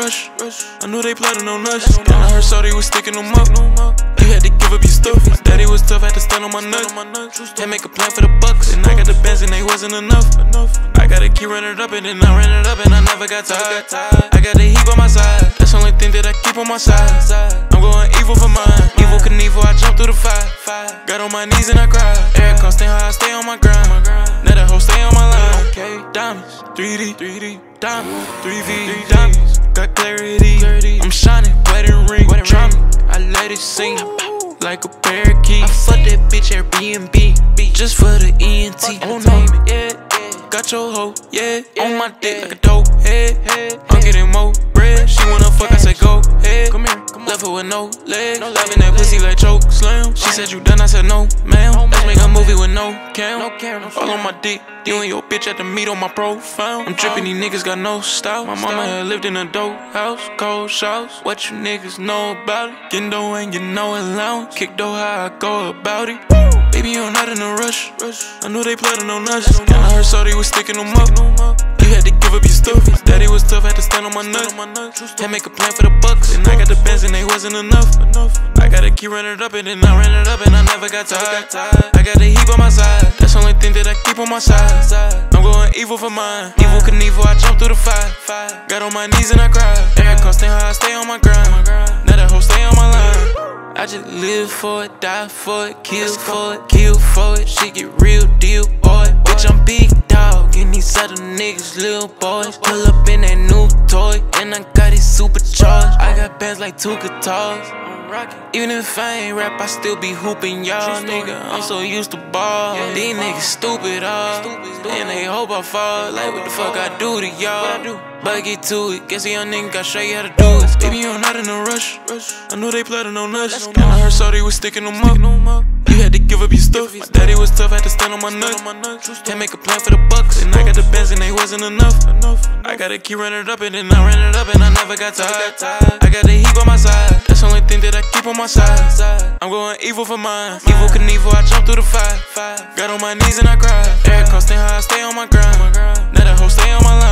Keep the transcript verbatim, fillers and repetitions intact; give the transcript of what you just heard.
rush. I knew they plotting on us. And I heard Saudi was sticking them up. You had to give up your stuff. My daddy was tough, had to stand on my nuts. Had make a plan for the bucks. And I got the Benz and they wasn't enough. I gotta keep running it up and then I ran it up and I never got tired. I got the heat on my side. That's the only thing that I keep on my side. I'm going evil for mine. Evil Knievel, I jump through the fire. Got on my knees and I cried. Eric Constant, how I stay on my grind. Now that hoe stay on my line. Okay, diamonds, three D, three D, diamonds, three V, diamonds. Got clarity, I'm shining, wedding ring, drama. I let it sing like a parakeet. I fuck that bitch Airbnb, just for the E N T. Oh no, yeah, got your hoe, yeah, on my dick like a dope head. I'm getting more bread. She wanna fuck, I said go ahead. Come here, left her with no legs. Loving that pussy like choke slam. She said you done, I said no, ma'am. Let's make a movie with no cam. All on my dick. You and your bitch at the meet on my profile. I'm drippin', these niggas got no style. My mama had lived in a dope house, cold shouts. What you niggas know about it? Getting dough ain't getting no allowance. Kick dough how I go about it. Baby, I'm not in a rush. I knew they plotting on us. And I heard Saudi was sticking them up. You had to give up your stuff. My daddy was tough, had to stand on my nuts. Had make a plan for the bucks. And I got the Benz and they wasn't enough. I gotta keep running it up and then I ran it up and I never got tired. I got the heat on my side. That's the only thing that I keep on my side. I'm going evil for mine. Evil Knievel, I jump through the fire. Got on my knees and I cried. Eric Constant, how I stay on my grind. Now that hoe stay on my line. I just live for it, die for it, kill for it, kill for it. Shit get real deal, boy. Bitch, I'm big dog, and these other niggas little boys. Pull up in that new toy, and I got it supercharged. I got bands like two guitars. Even if I ain't rap, I still be hooping y'all, nigga. I'm so used to ball. These niggas stupid, all. And they hope I fall. Like, what the fuck I do to y'all? But get to it. Guess a young nigga got show you how to do it. Baby, I'm not in a rush. I knew they plotting on us. And I heard Saudi was sticking them up. You had to give up your stuff. My daddy was tough, had to stand on my nuts. Had make a plan for the bucks. And I got the Benz and they wasn't enough. I gotta keep running it up and then I ran it up and I never got tired. I got the heat on my side. That's the only thing that I keep on my side. I'm going evil for mine. Evil Knievel, I jump through the fire. Got on my knees and I cried. Eric Constant, how I stay on my grind. Now that hoe stay on my line.